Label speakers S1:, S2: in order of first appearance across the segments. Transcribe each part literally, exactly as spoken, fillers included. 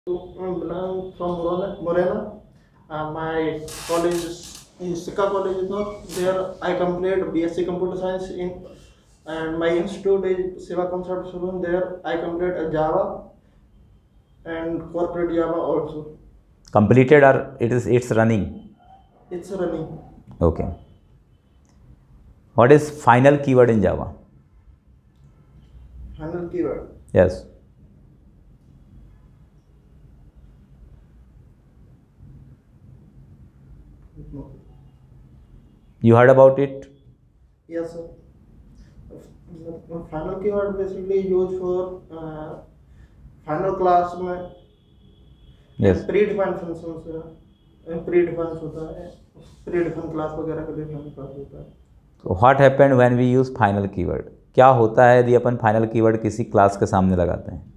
S1: I belong from Morena. Morena. Uh, my college is in Sika College is not there. I completed B S c Computer Science in, and my institute is Siva Concept Saloon. There I completed a Java and corporate Java also.
S2: Completed or it is it's running?
S1: It's running.
S2: Okay. What is final keyword in Java?
S1: Final keyword.
S2: Yes.
S1: No.
S2: You heard about it?
S1: Yes, sir. The final keyword basically used for uh, final class में
S2: Yes.
S1: Predefined functions predefined होता है predefined class वगैरह का define class होता है.
S2: So what happened when we use final keyword? क्या होता है यदि अपन फाइनल कीवर्ड किसी क्लास के सामने लगाते हैं?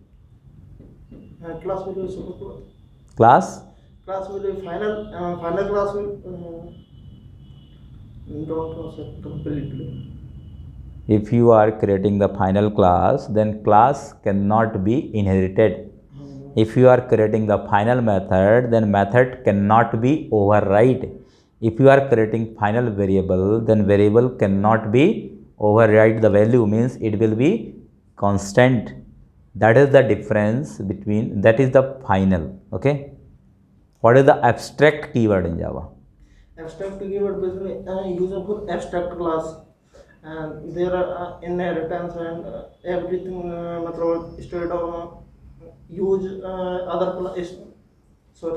S1: Class will be
S2: class
S1: class will be final uh, final class will uh, don't know sir completely.
S2: If you are creating the final class, then class cannot be inherited. If you are creating the final method, then method cannot be override. If you are creating final variable, then variable cannot be override the value, means it will be constant. That is the difference between, that is the final. Okay. What is the abstract keyword in Java?
S1: Abstract keyword basically uh, used for abstract class, and there are uh, inheritance and uh, everything uh, मतलब instead of uh, use uh, other class. Sorry.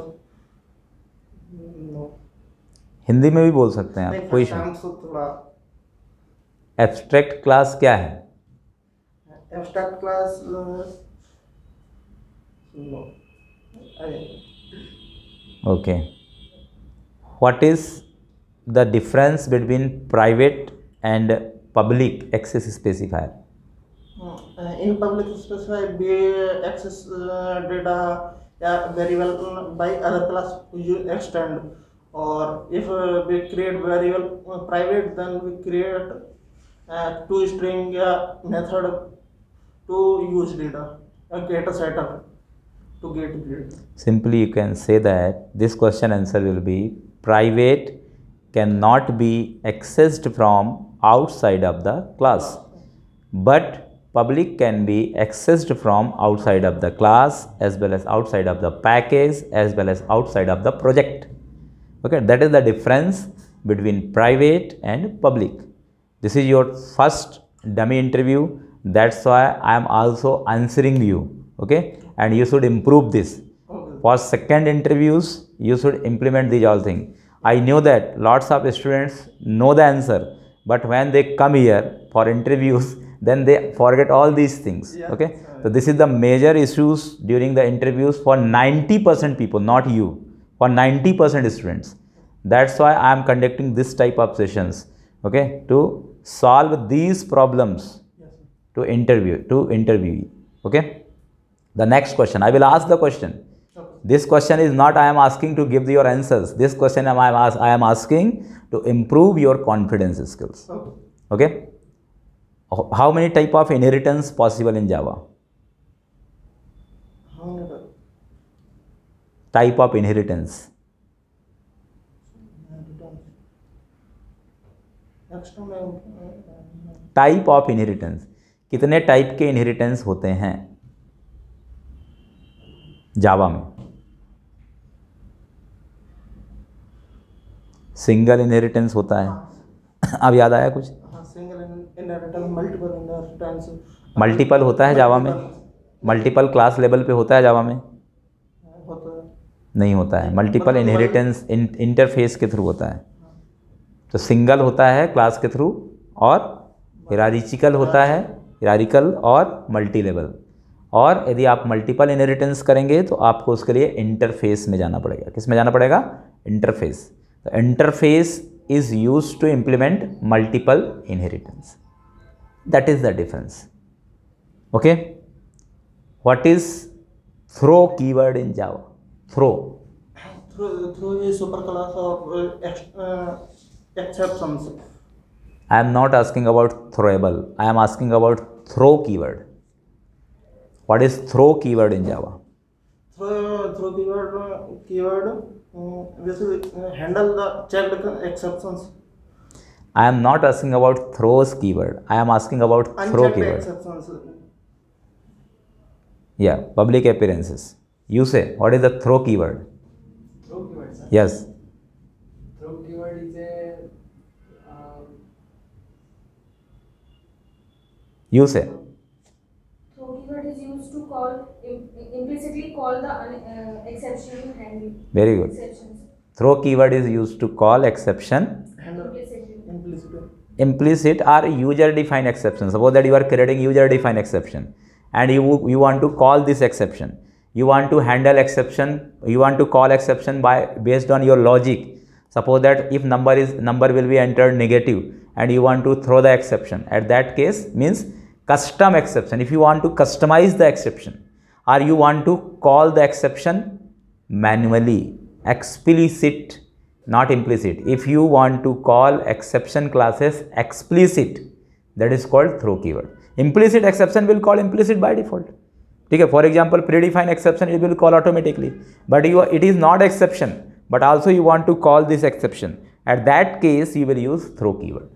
S1: No.
S2: Hindi में भी बोल सकते हैं आप, कोई
S1: थोड़ा.
S2: Abstract class क्या है?
S1: Abstract class no.
S2: Okay. What is the difference between private and public access specifier?
S1: In public specifier we access uh, data uh, very well by other class you extend, or if uh, we create variable uh, private, then we create uh, two string uh, method to use data, a get a setter to get data.
S2: Simply you can say that this question answer will be private cannot be accessed from outside of the class, but public can be accessed from outside of the class as well as outside of the package as well as outside of the project. Okay, that is the difference between private and public. This is your first dummy interview, that's why I am also answering you. Okay, and you should improve this. For second interviews you should implement these all things. I know that lots of students know the answer, but when they come here for interviews, then they forget all these things. Okay, so this is the major issues during the interviews for ninety percent people, not you, for ninety percent students. That's why I am conducting this type of sessions, okay, to solve these problems to interview to interview. Okay, the next question I will ask the question. This question is not I am asking to give your answers. This question I am, I am asking to improve your confidence skills. Okay. How many type of inheritance possible in Java? Type of inheritance. Type of inheritance. कितने type के inheritance होते हैं जावा में? Single inheritance होता है. अब याद आया कुछ? मल्टीपल होता है जावा में? मल्टीपल क्लास लेवल पे होता है जावा में? नहीं होता है. मल्टीपल इनहेरिटेंस इंटरफेस के थ्रू होता है. तो सिंगल होता है क्लास के थ्रू, और हिरारिचिकल होता है, हिरारिकल और मल्टी लेवल. और यदि आप मल्टीपल इनहेरिटेंस करेंगे तो आपको उसके लिए इंटरफेस में जाना पड़ेगा. किस में जाना पड़ेगा? इंटरफेस. तो interface is used to implement multiple inheritance. That is the difference. Okay, what is throw keyword in Java? Throw.
S1: Throw, throw is super class of uh, uh, exceptions.
S2: I am not asking about throwable, I am asking about throw keyword. What is throw keyword in Java?
S1: Throw throw keyword, uh, keyword um, this will uh, handle the checked exceptions.
S2: I am not asking about throws keyword. I am asking about throw
S1: Unchecked
S2: keyword.
S1: exceptions.
S2: Yeah, public appearances. You say, what is the throw keyword?
S3: Throw keyword, sir.
S2: Yes.
S3: Throw keyword is a um,
S2: You say.
S4: Throw keyword is used to call im- implicitly call the un- uh, exception handle.
S2: Very good.
S4: Exceptions.
S2: Throw keyword is used to call exception
S1: Handle
S4: Implicitly.
S1: implicit.
S2: implicit or user defined exception. Suppose that you are creating user defined exception and you you want to call this exception. You want to handle exception, you want to call exception by based on your logic. Suppose that if number is number will be entered negative and you want to throw the exception. At that case means custom exception. If you want to customize the exception or you want to call the exception manually, explicit, not implicit. If you want to call exception classes explicit, that is called throw keyword. Implicit exception will call implicit by default. Okay, for example, predefined exception it will call automatically, but you it is not exception, but also you want to call this exception. At that case, you will use throw keyword.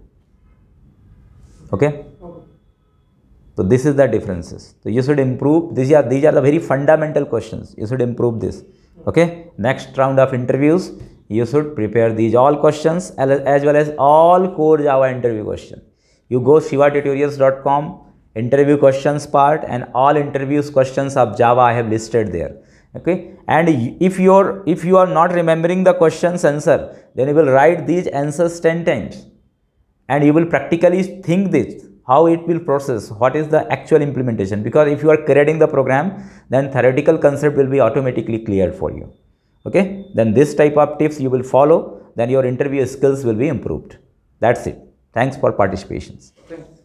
S2: Okay.
S1: Okay.
S2: So this is the differences. So you should improve. These are these are the very fundamental questions. You should improve this. Okay. Next round of interviews, you should prepare these all questions as well as all core Java interview questions. You go shiva tutorials dot com, interview questions part, and all interviews questions of Java I have listed there. Okay. And if you are if you are not remembering the questions answer, then you will write these answers ten times, and you will practically think this, how it will process, what is the actual implementation, because if you are creating the program, then theoretical concept will be automatically cleared for you. Okay, then this type of tips you will follow, then your interview skills will be improved. That's it. Thanks for participation.
S1: Thanks.